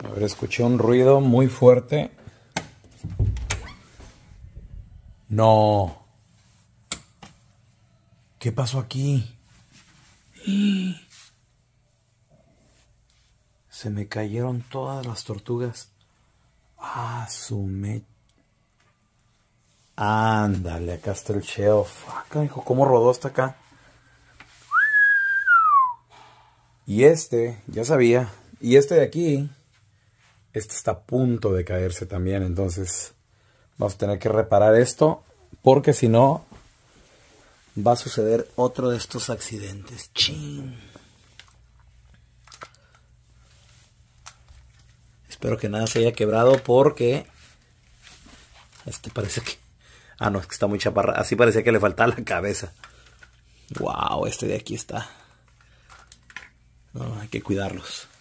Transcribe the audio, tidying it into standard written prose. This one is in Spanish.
A ver, escuché un ruido muy fuerte. No. ¿Qué pasó aquí? Se me cayeron todas las tortugas. Ah, Ándale, acá está el shelf. Acá, hijo, ¿cómo rodó hasta acá? Y ya sabía. Y este de aquí, está a punto de caerse también. Entonces, vamos a tener que reparar esto. Porque si no, va a suceder otro de estos accidentes. ¡Chin! Espero que nada se haya quebrado porque parece que... Ah, no, es que está muy chaparra. Así parecía que le faltaba la cabeza. Wow, este de aquí está. No, hay que cuidarlos.